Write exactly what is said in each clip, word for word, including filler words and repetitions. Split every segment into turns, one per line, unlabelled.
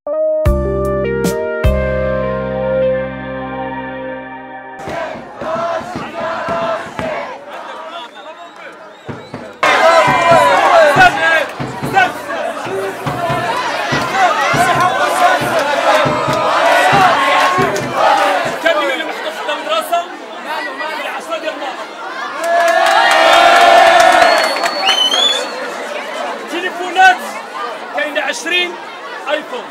عشرين ايفون،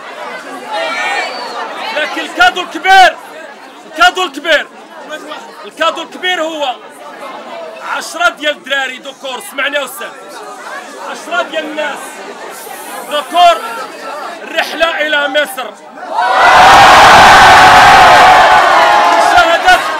لكن الكادو الكبير الكادو الكبير الكادو الكبير هو عشرة ديال الدراري دوكور. سمعنا استاذ، عشرة ديال الناس دوكور الرحله الى مصر. مشاهدات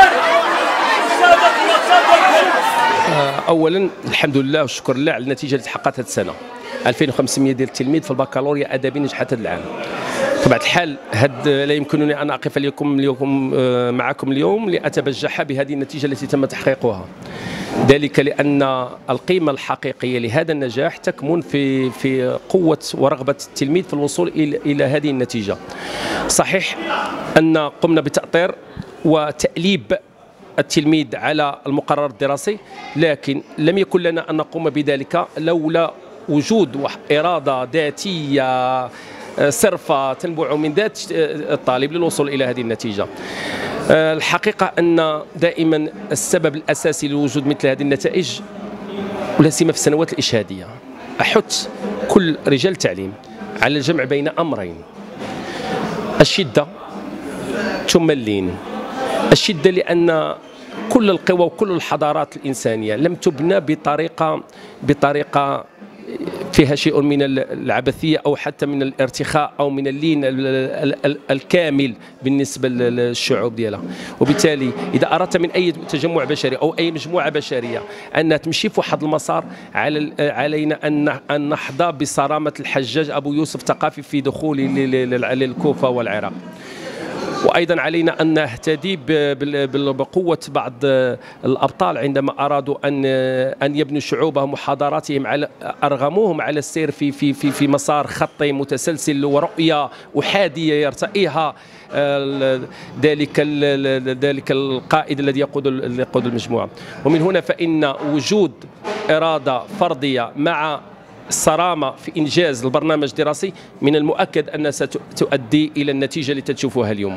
اولا الحمد لله والشكر لله على النتيجه اللي تحققت هذه السنه. ألفين وخمسمائة ديال التلميذ في البكالوريا ادبي نجحت هذا العام. بطبيعه الحال هاد لا يمكنني ان اقف اليوم اليوم معكم اليوم لاتبجح بهذه النتيجه التي تم تحقيقها، ذلك لان القيمه الحقيقيه لهذا النجاح تكمن في في قوه ورغبه التلميذ في الوصول الى الى هذه النتيجه. صحيح ان قمنا بتاطير وتاليب التلميذ على المقرر الدراسي، لكن لم يكن لنا ان نقوم بذلك لولا وجود إرادة ذاتية صرفة تنبع من ذات الطالب للوصول إلى هذه النتيجة. الحقيقة أن دائما السبب الأساسي لوجود مثل هذه النتائج ولا سيما في السنوات الإشهادية، أحث كل رجال التعليم على الجمع بين أمرين: الشدة ثم اللين. الشدة لأن كل القوى وكل الحضارات الإنسانية لم تبنى بطريقة بطريقة فيها شيء من العبثية أو حتى من الارتخاء أو من اللين الكامل بالنسبة للشعوب ديالها. وبالتالي إذا أردت من أي تجمع بشري أو أي مجموعة بشرية أنها تمشي في واحد المسار، علينا أن نحظى بصرامة الحجاج أبو يوسف الثقافي في دخوله للكوفة والعراق. وايضا علينا ان نهتدي بقوه بعض الابطال عندما ارادوا ان ان يبنوا شعوبهم وحضاراتهم، على ارغموهم على السير في في في في مسار خطي متسلسل ورؤيه احاديه يرتئيها ذلك ذلك القائد الذي يقود يقود المجموعه. ومن هنا فان وجود اراده فرديه مع الصرامة في إنجاز البرنامج الدراسي من المؤكد أنها ستؤدي إلى النتيجة التي تشوفوها اليوم.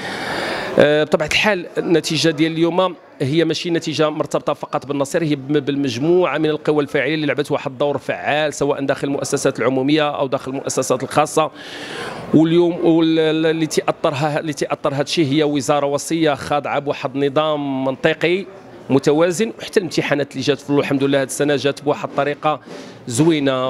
بطبيعة الحال النتيجة ديال اليوم هي ماشي نتيجة مرتبطة فقط بالنصير، هي بالمجموعة من القوى الفاعلة اللي لعبت واحد الدور فعال سواء داخل المؤسسات العمومية أو داخل المؤسسات الخاصة. واليوم اللي تأطرها اللي تأطر هذا الشيء هي وزارة وصية خاضعة بواحد النظام منطقي متوازن، وحتى الامتحانات اللي جات الحمد لله هذه السنه جات بواحد الطريقه زوينه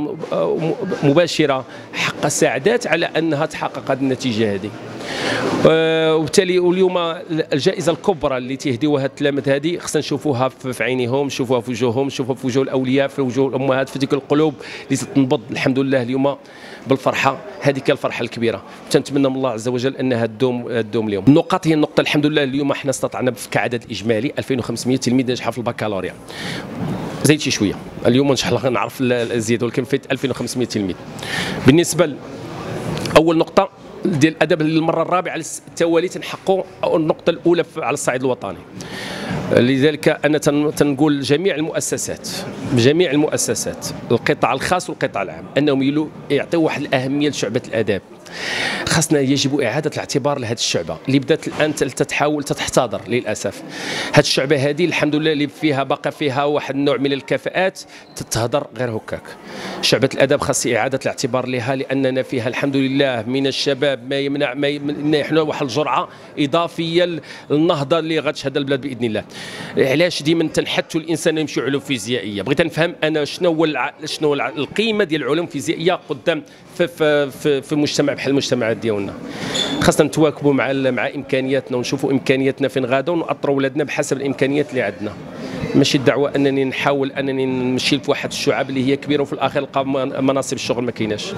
مباشره، حق ساعدات على انها تحقق هذه النتيجه هذه. وبالتالي واليوم الجائزه الكبرى اللي تهديوها التلاميذ هذه خصنا نشوفوها في عينيهم، نشوفوها في وجوههم، نشوفوها في وجوه الاولياء، في وجوه الامهات، في ديك القلوب اللي تنبض الحمد لله اليوم بالفرحه. هذيك الفرحه الكبيره تنتمنى من الله عز وجل انها تدوم تدوم اليوم. النقاط هي النقطه الحمد لله اليوم احنا استطعنا كعدد اجمالي ألفين وخمسمائة تلميذ نجحوا في البكالوريا. زيد شي شويه اليوم ان شاء الله نعرف الزياده، ولكن في ألفين وخمسمائة تلميذ. بالنسبه اول نقطه ديال الادب للمره الرابعه على التوالي تنحققوا النقطه الاولى على الصعيد الوطني. لذلك انا تنقول جميع المؤسسات جميع المؤسسات القطاع الخاص والقطاع العام انهم يعطيوا واحد الاهميه لشعبه الاداب. خاصنا يجب اعاده الاعتبار لهذه الشعبه اللي بدات الان تتحاول تتحتضر للاسف. هذه الشعبه هذه الحمد لله اللي فيها بقى فيها واحد النوع من الكفاءات تتهضر غير هكاك. شعبه الادب خاص اعاده الاعتبار لها، لاننا فيها الحمد لله من الشباب ما يمنع ما يمنحنا واحد الجرعه اضافيه للنهضه اللي غتشهد البلاد باذن الله. علاش ديما تنحثوا الانسان يمشي علوم فيزيائيه؟ بغيت نفهم انا شنو هو شنو القيمه ديال العلوم الفيزيائيه قدام في في في مجتمع بحال المجتمعات ديالنا. خاصنا نتواكبوا مع مع امكانياتنا ونشوفوا امكانياتنا فين غادا ونأطروا ولادنا بحسب الامكانيات اللي عندنا. ماشي الدعوه انني نحاول انني نمشي في واحد الشعب اللي هي كبيره وفي الاخر نلقى مناصب الشغل ما كايناش.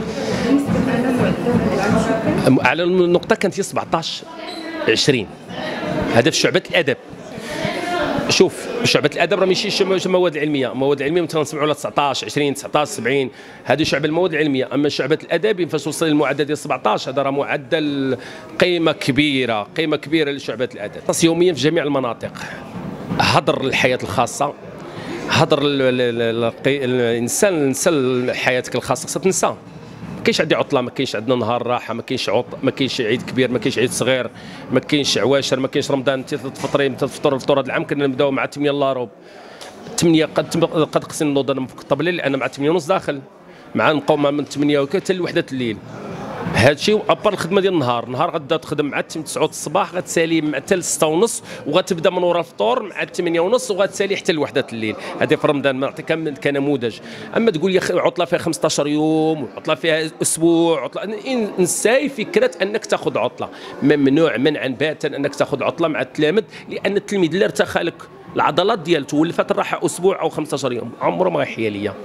على النقطه كانت هي سبعطاش عشرين، هذا في شعبه الادب. شوف شعبة الادب راه ماشي المواد العلميه، المواد العلميه مثلا نسمعوا على تسعطاش عشرين تسعطاش سبعين، هذه شعب المواد العلميه. اما شعبة الادب فاش وصل للمعدل ديال سبعطاش هذا راه معدل قيمه كبيره، قيمه كبيره لشعبة الادب. يوميا في جميع المناطق، هضر الحياه الخاصه، هضر الانسان، نسى حياتك الخاصه خصها تنسى. ما كاينش عندي عطله، ما كاينش عندنا نهار راحه، ما كاينش عط ما كاينش عيد كبير، ما كاينش عيد صغير، ما كاينش عواشر، ما كاينش رمضان. انت تفطري تفطر الفطور هذا العام كنا نبداو مع ثمانية الا روب، ثمانية قد قد قسم نوض انا مفكر بالليل لان مع ثمانية ونص داخل، مع نبقاو من ثمانية وكذا حتى لوحده الليل. هادشي ابار الخدمه ديال النهار، النهار غتبدا تخدم مع تسعة الصباح غتسالي مع حتى ستة ونص، وغتبدا من ورا الفطور مع ثمانية ونص وغتسالي حتى لوحده الليل. هذه في رمضان نعطيك كنموذج. اما تقول لي عطله فيها خمسطاش يوم، عطله فيها اسبوع، عطله نساي فكره انك تاخذ عطله. ممنوع منعا باتا انك تاخذ عطله مع التلاميذ، لان التلميذ اللي ارتخى لك العضلات ديالته ولفات الراحه اسبوع او خمسطاش يوم عمره ما غيحيا ليا.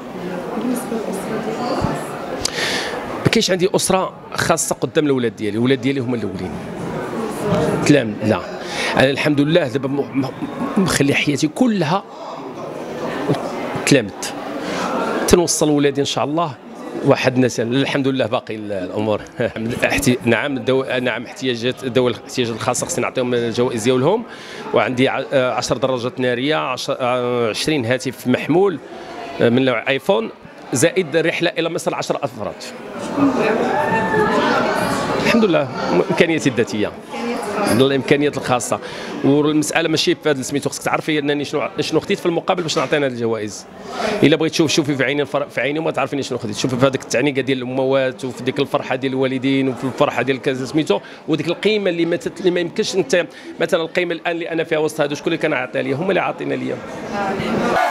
ما كاينش عندي اسره خاصه قدام الاولاد ديالي، الاولاد ديالي هما الاولين. تلام لا، انا الحمد لله دابا مخلي حياتي كلها تلامت، تنوصل ولادي ان شاء الله واحد الناس. الحمد لله باقي الامور. نعم الدو... نعم احتياجات ذوي الاحتياجات الخاصه خصني نعطيهم الجوائز ديالهم، وعندي عشر دراجات ناريه، عشرين هاتف محمول من نوع ايفون، زائد رحله الى مصر عشرة افراد. الحمد لله امكانياتي الذاتيه، الامكانيات الخاصه. والمساله ماشي في هذا سميتو، خصك تعرفي انني شنو شنو خديت في المقابل باش نعطينا هذه الجوائز. الا بغيت تشوف شوفي في عيني في عيني وما تعرفيني شنو خديت، شوفي في هذيك التعنيقه ديال الاموات وفي ديك الفرحه ديال الوالدين وفي الفرحه ديال كذا سميتو، وديك القيمه اللي ما اللي ما يمكنش انت مثلا القيمه الان اللي انا فيها وسط هذا شكون اللي كان عاطيها لي؟ هما اللي عاطينا ليا.